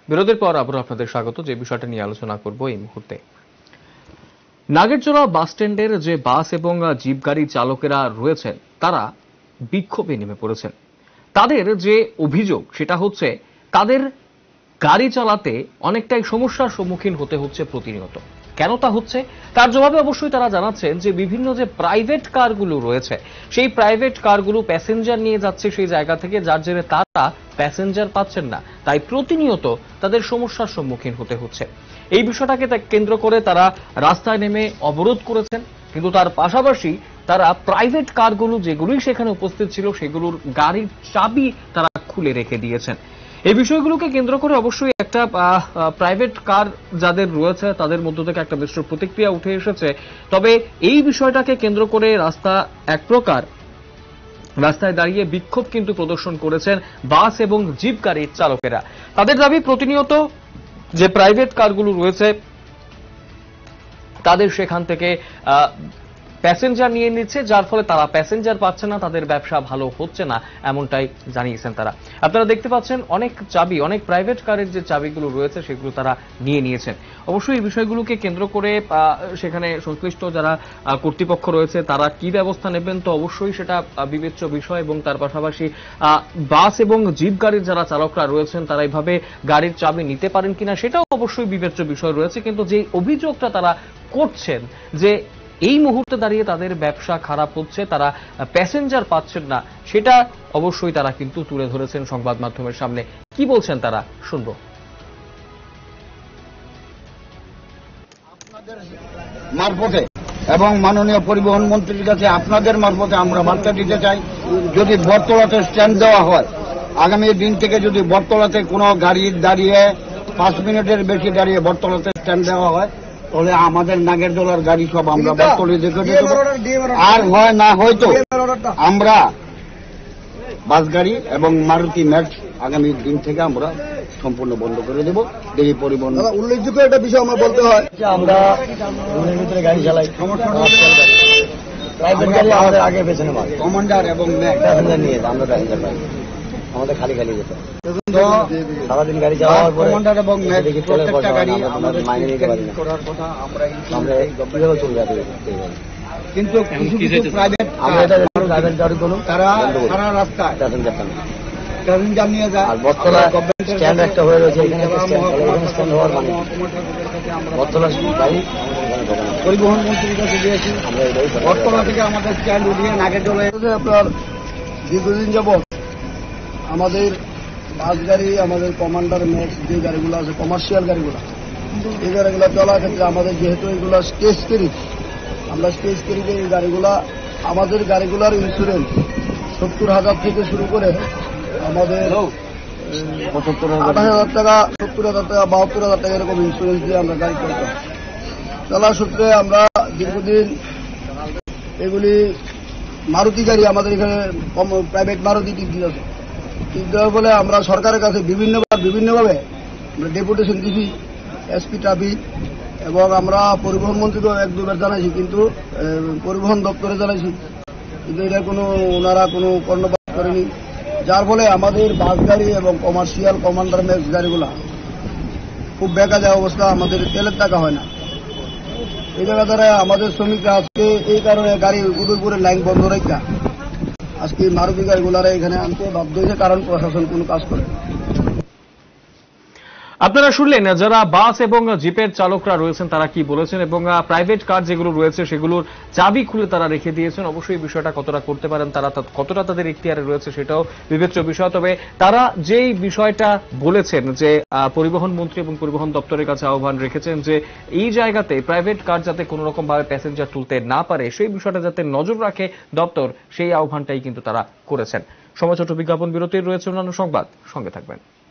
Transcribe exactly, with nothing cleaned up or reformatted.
বিরতির পর আবার আপনাদের স্বাগত। যে বিষয়টা নিয়ে আলোচনা করব এই মুহূর্তে, নাগেরজোড়া বাস স্ট্যান্ডের যে বাস এবং জিপ গাড়ি চালকেরা রয়েছেন তারা বিক্ষোভে নেমে পড়েছেন। তাদের যে অভিযোগ সেটা হচ্ছে তাদের গাড়ি চালাতে অনেকটাই সমস্যার সম্মুখীন হতে হচ্ছে প্রতিনিয়ত। কেন তা হচ্ছে তার জবাবে অবশ্যই তারা জানাচ্ছেন যে বিভিন্ন যে প্রাইভেট কারগুলো রয়েছে সেই প্রাইভেট কারগুলো প্যাসেঞ্জার নিয়ে যাচ্ছে সেই জায়গা থেকে, যার জেরে তারা প্যাসেঞ্জার পাচ্ছেন না, তাই প্রতিনিয়ত তাদের সমস্যার সম্মুখীন হতে হচ্ছে। এই বিষয়টাকে কেন্দ্র করে তারা রাস্তায় নেমে অবরোধ করেছেন, কিন্তু তার পাশাপাশি তারা প্রাইভেট কারগুলো যেগুলোই সেখানে উপস্থিত ছিল সেগুলোর গাড়ির চাবি তারা খুলে রেখে দিয়েছেন। এই বিষয়গুলোকে কেন্দ্র করে অবশ্যই একটা প্রাইভেট কার যাদের রয়েছে তাদের মধ্য থেকে একটা মিশ্র প্রতিক্রিয়া উঠে এসেছে। তবে এই বিষয়টাকে কেন্দ্র করে রাস্তা এক প্রকার রাস্তায় দাঁড়িয়ে বিক্ষোভ কিন্তু প্রদর্শন করেছেন বাস এবং জিপ গাড়ির চালকেরা। তাদের দাবি প্রতিনিয়ত যে প্রাইভেট কারগুলো রয়েছে তাদের সেখান থেকে প্যাসেঞ্জার নিয়ে নিচ্ছে, যার ফলে তারা প্যাসেঞ্জার পাচ্ছে না, তাদের ব্যবসা ভালো হচ্ছে না, এমনটাই জানিয়েছেন তারা। আপনারা দেখতে পাচ্ছেন অনেক চাবি, অনেক প্রাইভেট কারের যে চাবিগুলো রয়েছে সেগুলো তারা নিয়ে নিয়েছেন। অবশ্যই এই বিষয়গুলোকে কেন্দ্র করে সেখানে সংশ্লিষ্ট যারা কর্তৃপক্ষ রয়েছে তারা কি ব্যবস্থা নেবেন তো অবশ্যই সেটা বিবেচ্য বিষয়, এবং তার পাশাপাশি বাস এবং জিপ গাড়ির যারা চালকরা রয়েছেন তারা এইভাবে গাড়ির চাবি নিতে পারেন কিনা সেটাও অবশ্যই বিবেচ্য বিষয় রয়েছে। কিন্তু যে অভিযোগটা তারা করছেন যে এই মুহূর্তে দাঁড়িয়ে তাদের ব্যবসা খারাপ হচ্ছে, তারা প্যাসেঞ্জার পাচ্ছেন না, সেটা অবশ্যই তারা কিন্তু তুলে ধরেছেন সংবাদ মাধ্যমের সামনে। কি বলছেন তারা শুনবো। আপনাদের মারফতে এবং মাননীয় পরিবহন মন্ত্রীর কাছে আপনাদের মারফতে আমরা বার্তা দিতে চাই, যদি বটতলাতে স্ট্যান্ড দেওয়া হয়, আগামী দিন থেকে যদি বটতলাতে কোনো গাড়ি দাঁড়িয়ে পাঁচ মিনিটের বেশি দাঁড়িয়ে বটতলাতে স্ট্যান্ড দেওয়া হয় তাহলে আমাদের নাগেরজোড়ার গাড়ি সব আমরা বটতলে দেখে দেবো। আর হয় না হয়তো আমরা বাস গাড়ি এবং মারুতি ম্যাক্স আগামী দিন থেকে আমরা সম্পূর্ণ বন্ধ করে দেবো। এই পরিবহন উল্লেখযোগ্য একটা বিষয় আমরা বলতে হয়, আমরা রুমের ভিতরে গাড়ি চালাই, প্রাইভেট গাড়ি আমাদের আগে পেছনে মারে কমান্ডার এবং প্যাসেঞ্জার নিয়ে আমরা প্যাসেঞ্জার পাই, আমাদের খালি খালি যেত সারাদিন গাড়ি চালানোর পরে কমান্ডার এবং প্রত্যেকটা গাড়ি আমাদের মাইনে নিতে পারি না, আমরা কিভাবে চলে যাবে। কিন্তু কিছু কিছু প্রাইভেট আমরা এটা প্রাইভেট গাড়িগুলো তারা সারা রাস্তায় প্যাসেঞ্জার টানে প্যাসেঞ্জার নিয়ে যায়। আর বটতলা স্ট্যান্ড একটা হয়ে রয়েছে, এখানে স্ট্যান্ড হওয়ার মানে বটতলা গাড়ি পরিবহন মন্ত্রীর কাছে দিয়েছি, বটতলা থেকে আমাদের স্ট্যান্ড উঠিয়ে নাগেরজোড়া। আপনার দীর্ঘদিন যাবৎ আমাদের বাস গাড়ি, আমাদের কমান্ডার ম্যাক্স যে গাড়িগুলো আছে কমার্শিয়াল গাড়িগুলো, এই গাড়িগুলো চলার ক্ষেত্রে আমাদের যেহেতু এগুলো স্টেজ ক্যারি, আমরা স্টেজ ক্যারিতে এই গাড়িগুলা আমাদের গাড়িগুলোর ইন্স্যুরেন্স সত্তর হাজার থেকে শুরু করে আমাদের পঁচাত্তর হাজার টাকা, সত্তর হাজার টাকা, বাহাত্তর হাজার টাকা এরকম ইন্স্যুরেন্স দিয়ে আমরা গাড়ি চলতাম। চলার সূত্রে আমরা দীর্ঘদিন এগুলি মারুতি গাড়ি আমাদের এখানে প্রাইভেট মারুতি টিপ দিয়েছে, টিপ দেওয়ার ফলে আমরা সরকারের কাছে বিভিন্নবার বিভিন্নভাবে আমরা ডেপুটেশন দিছি, এসপি ট্রাফিক, এবং আমরা পরিবহন মন্ত্রীকেও এক দুবার জানাইছি, কিন্তু পরিবহন দপ্তরে জানাইছি, কিন্তু এটা কোনো ওনারা কোনো কর্ণপাত করেনি, যার ফলে আমাদের বাস গাড়ি এবং কমার্শিয়াল কমান্ডার ম্যাক্স গাড়িগুলা খুব বেকা যায় অবস্থা, আমাদের তেলের টাকা হয় না। এই জায়গা দ্বারা আমাদের শ্রমিকরা আজকে এই কারণে গাড়ি উদয়পুরের লাইন বন্ধ রেখা আজকে মারুতি গাড়িগুলারা এখানে আনতে বাধ্য হয়েছে, কারণ প্রশাসন কোনো কাজ করে। আপনারা শুনলেন যারা বাস এবং জিপের চালকরা রয়েছেন তারা কি বলেছেন, এবং প্রাইভেট কার যেগুলো রয়েছে সেগুলোর চাবি খুলে তারা রেখে দিয়েছেন। অবশ্যই বিষয়টা কতটা করতে পারেন তারা, কতটা তাদের ইখতিয়ারে রয়েছে সেটাও বিবেচ্য বিষয়। তবে তারা যেই বিষয়টা বলেছেন যে পরিবহন মন্ত্রী এবং পরিবহন দপ্তরের কাছে আহ্বান রেখেছেন যে এই জায়গাতে প্রাইভেট কার যাতে কোনো রকম ভাবে প্যাসেঞ্জার তুলতে না পারে সেই বিষয়টা যাতে নজর রাখে দপ্তর, সেই আহ্বানটাই কিন্তু তারা করেছেন। সময় ছোট বিজ্ঞাপন বিরতির রয়েছে অন্যান্য সংবাদ, সঙ্গে থাকবেন।